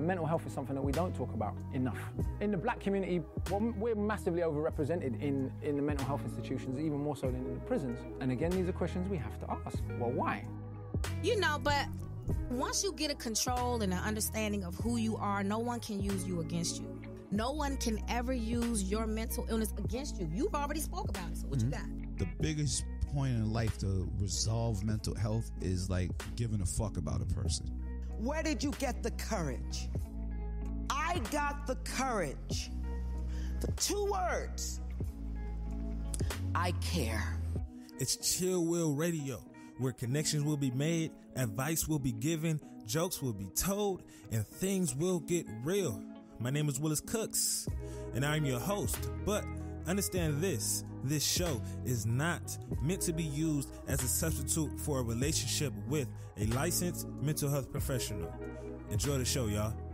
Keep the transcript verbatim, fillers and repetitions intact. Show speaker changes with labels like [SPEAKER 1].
[SPEAKER 1] and mental health is something that we don't talk about enough. In the black community, well, we're massively overrepresented in, in the mental health institutions, even more so than in the prisons. And again, these are questions we have to ask. Well, why?
[SPEAKER 2] You know, but once you get a control and an understanding of who you are, no one can use you against you. No one can ever use your mental illness against you. You've already spoke about it, so what mm-hmm. you got?
[SPEAKER 3] The biggest point in life to resolve mental health is like giving a fuck about a person.
[SPEAKER 4] Where did you get the courage? I got the courage. The two words. I care.
[SPEAKER 5] It's Chill Will Radio, where connections will be made, advice will be given, jokes will be told, and things will get real. My name is Willis Cooks, and I'm your host. But understand this, this show is not meant to be used as a substitute for a relationship with a licensed mental health professional. Enjoy the show, y'all.